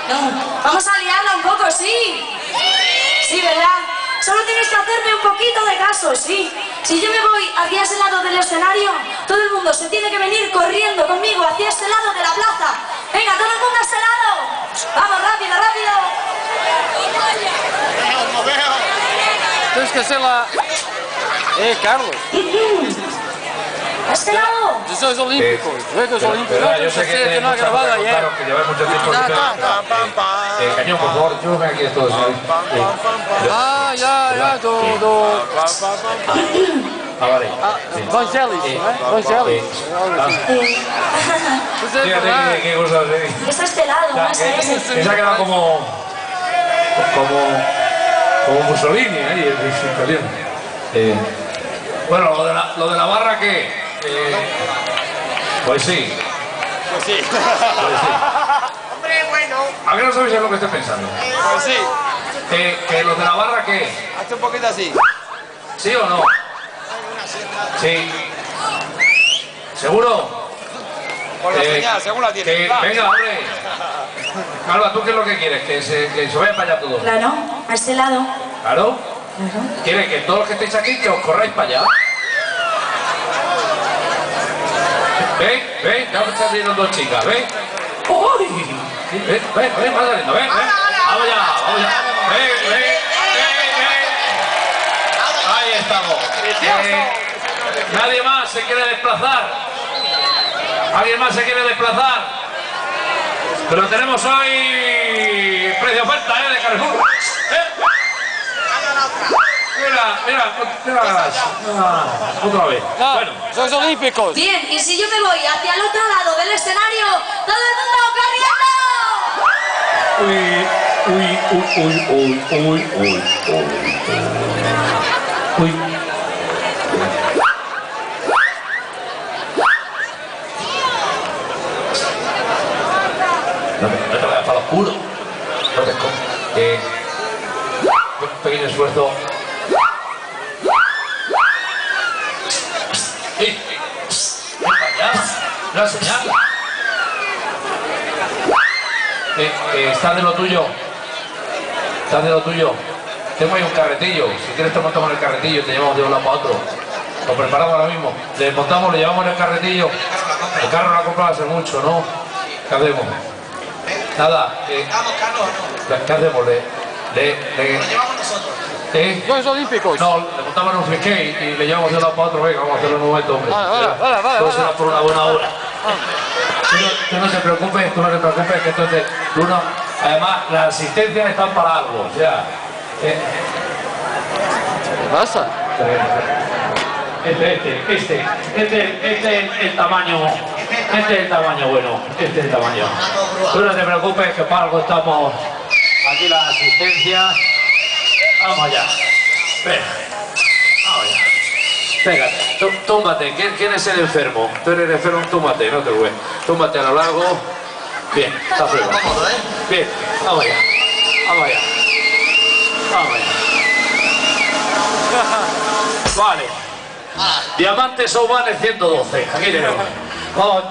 No, vamos a liarla un poco, sí. Sí, ¿verdad? Solo tenéis que hacerme un poquito de caso, sí. Si yo me voy hacia ese lado del escenario, todo el mundo se tiene que venir corriendo conmigo hacia este lado de la plaza. Venga, todo el mundo a este lado. Vamos, rápido, rápido. Tienes que hacer la... Carlos. ¿A este lado? De Juegos Olímpicos. Juegos Olímpicos. Yo sé que que no ha grabado ayer. Que lleváis mucho tiempo. Cañón, por favor, yo me aquí esto. Ya, Vale. Vangelis, Vangelis. Fíjate qué cosas, Es a este lado, no es a ese. Esa queda como Mussolini, el italiano. Bueno, lo de la barra, ¿qué? Pues sí. Pues sí. Hombre, bueno. ¿A qué no sabéis en lo que estoy pensando? Pues sí. Que lo de la barra, ¿qué? Hazte un poquito así. ¿Sí o no? Sí. ¿Seguro? Por la señal, según la tienes. Venga, hombre. Alba, ¿tú qué es lo que quieres? Que se vaya para allá todo. Claro, a este lado. ¿Claro? ¿Quiere que todos los que estéis aquí que os corráis para allá? Ven, ya me están viendo dos chicas, ven. ¡Uy! Ven, más saliendo, ven. Vamos ya. Ven. Ahí estamos. Nadie más se quiere desplazar. ¿Alguien más se quiere desplazar? Pero tenemos hoy precio oferta, de Carrefour. Mira, otra vez. Bueno. Juegos Olímpicos. Bien, y si yo me voy hacia el otro lado del escenario, todo el mundo corriendo. No te vayas para lo oscuro. No te escondas. Un pequeño esfuerzo. Una señal. Estás de lo tuyo. Tengo ahí un carretillo. Si quieres te montamos en el carretillo y te llevamos de un lado para otro. Lo preparamos ahora mismo. Le montamos, le llevamos en el carretillo. El carro lo ha comprado hace mucho, ¿no? ¿Qué hacemos? Nada. ¿Qué hacemos? Lo llevamos nosotros. Juegos Olímpicos. No, le montamos en un frisquet y le llevamos de un lado para otro. Venga, vamos a hacerlo en un momento, hombre. Vale. Todo será por una buena hora. Tú no te preocupes, que esto es de uno. Además, las asistencias están para algo. O sea, ¿Qué pasa? Este es el tamaño. Este es el tamaño bueno. Este es el tamaño. Tú no te preocupes, que para algo estamos aquí las asistencias. Vamos allá. Ven. Vamos allá. Venga, túmbate. ¿Quién es el enfermo? Tú eres el enfermo, túmbate, no te preocupes. Túmbate a lo largo. Bien, está frío. Bien, vamos allá. Vale. Diamante Soubane 112. Aquí tenemos. Vamos,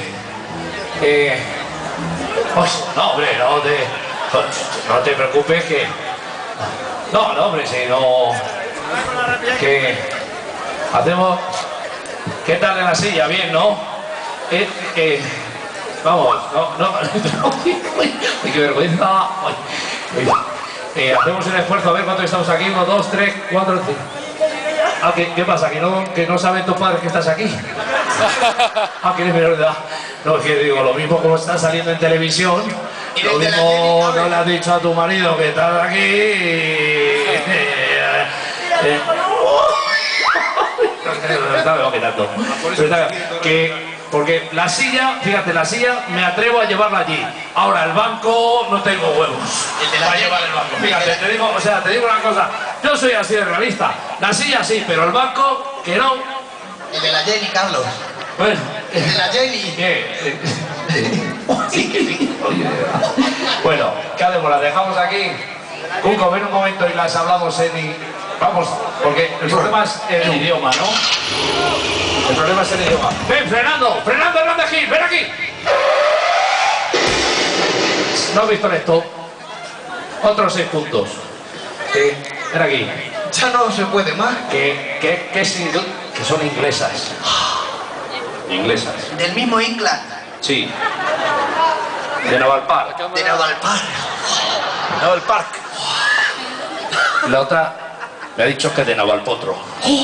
no, hombre, no te preocupes que... No, hombre, si no... Que... Hacemos... ¿Qué tal en la silla? Bien, ¿no? Vamos, no... Uy, qué vergüenza. Hacemos un esfuerzo, a ver cuántos estamos aquí. 1, 2, 3, 4, 5... ¿Qué pasa? ¿Que no saben tus padres que estás aquí? Que eres menor de edad. No, es que digo, lo mismo como estás saliendo en televisión, lo mismo no le has dicho a tu marido que estás aquí. Porque la silla, fíjate, la silla me atrevo a llevarla allí. Ahora, el banco no tengo huevos para llevar el banco. Fíjate, te digo una cosa. Yo soy así de realista. La silla sí, pero el banco, que no. El de la Jenny, Carlos. Bueno. El de la Jenny. ¿Qué? Sí, que sí. Bueno, ¿qué hacemos? ¿Las dejamos aquí? Cuco, ven un momento y las hablamos Vamos, porque el problema es el idioma, ¿no? El problema es el idioma. ¡Ven, Fernando! ¡Fernando Hernández Gil! ¡Ven aquí! ¿No has visto esto? Otros 6 puntos. Ven aquí. Ya no se puede más. Que son inglesas. Inglesas. Del mismo England. Sí. De Navalpark. De Navalpark. Navalpark. La otra me ha dicho que es de Navalpotro.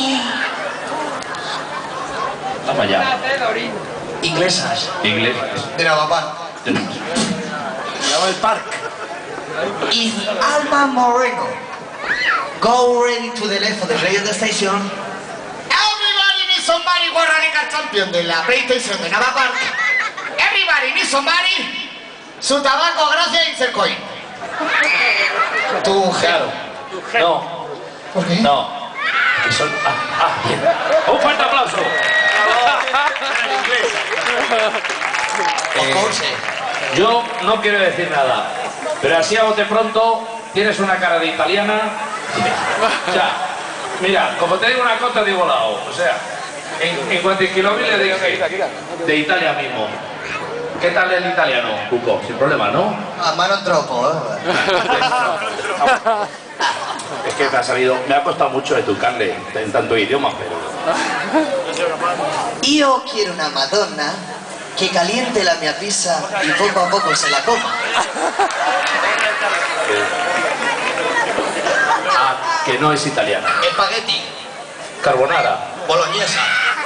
Vamos allá. Inglesas. Inglesas. De Navalpark. Navalpark. Is Alma Moreno. Go ready to the left of the radio station. Everybody needs somebody World Radical Champion de la PlayStation de Navalpark. Everybody needs somebody. Su tabaco, gracias, Insercoin. Tu Claro. No. ¿Por qué? No. Que son... bien. Un fuerte aplauso. Of course. Yo no quiero decir nada, pero así a bote pronto tienes una cara de italiana. O sea, mira, como te digo una cosa, digo la O. O sea, en cuanto a kilómetros le digo de Italia mismo. ¿Qué tal el italiano, Cuco? Sin problema, ¿no? A mano troppo, Es que me ha costado mucho educarle en tanto idioma, pero... Io quiero una Madonna que caliente la mia pizza y poco a poco se la coma. Que no es italiana. Espagueti, Carbonara. boloñesa,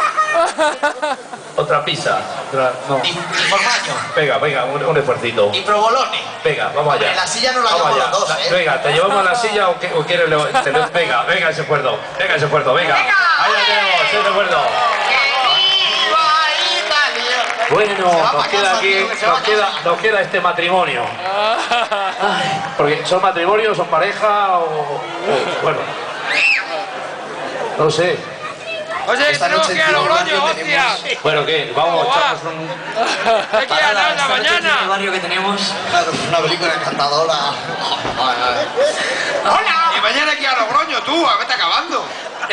Otra pizza. No. y formaggio, Venga, un esfuercito. y provolone. Venga, vamos allá. En la silla no la Vamos llevamos allá. los dos, ¿eh? Venga, ¿te llevamos a la silla o quieres... Venga ese esfuerzo. Venga ese esfuerzo, venga. Ahí lo tenemos, ese esfuerzo. Bueno, nos queda aquí, nos queda este matrimonio. Ay, porque ¿son matrimonio, son pareja o bueno? No sé. Oye, Esta tenemos noche que ir a en Logroño, Logroño hostia. Bueno, ¿qué? Vamos a echarnos un... Hay que ir a la mañana. barrio que tenemos. Claro, una película encantadora. ¡Hola! Y mañana hay que ir a Logroño, tú, a vete acabando.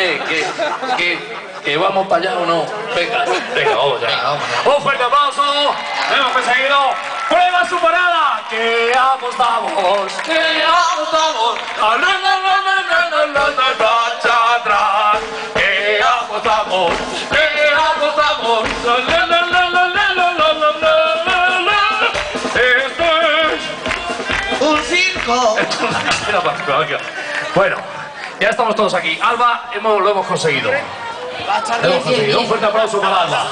Que vamos para allá o no. Venga, vamos ya. Un fuerte aplauso. Hemos conseguido. Prueba superada. Que apostamos. Que apostamos. Que apostamos. Que apostamos. Esto es ¡Un circo! Bueno, ya estamos todos aquí. Alba, lo hemos conseguido. Un fuerte aplauso para Alba.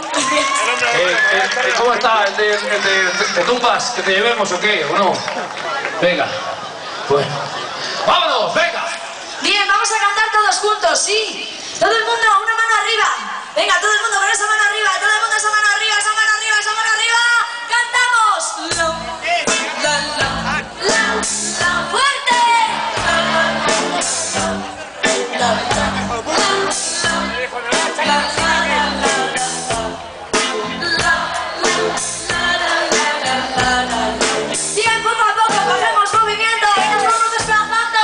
¿Cómo está? ¿El de tumbas? ¿Que te llevemos o qué? ¿O no? Venga. Bueno. ¡Vámonos! ¡Venga! Bien, vamos a cantar todos juntos, ¿sí? Todo el mundo, una mano arriba. Venga, todo el mundo con esa mano arriba. Todo el mundo esa mano arriba, esa mano arriba, esa mano arriba. ¡Cantamos! La fuerte. Bien, poco a poco, cogemos movimiento y nos vamos desplazando.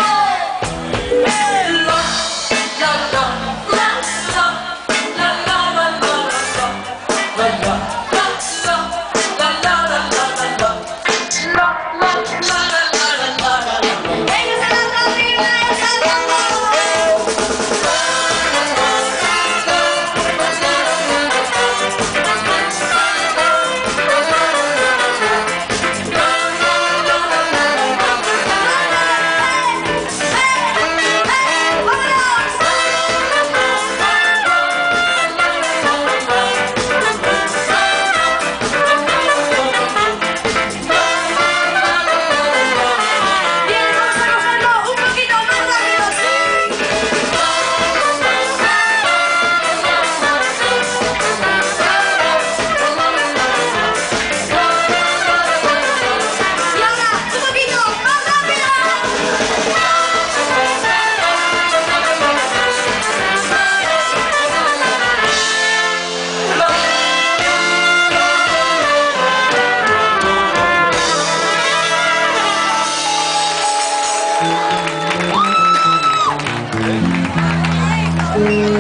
Thank you.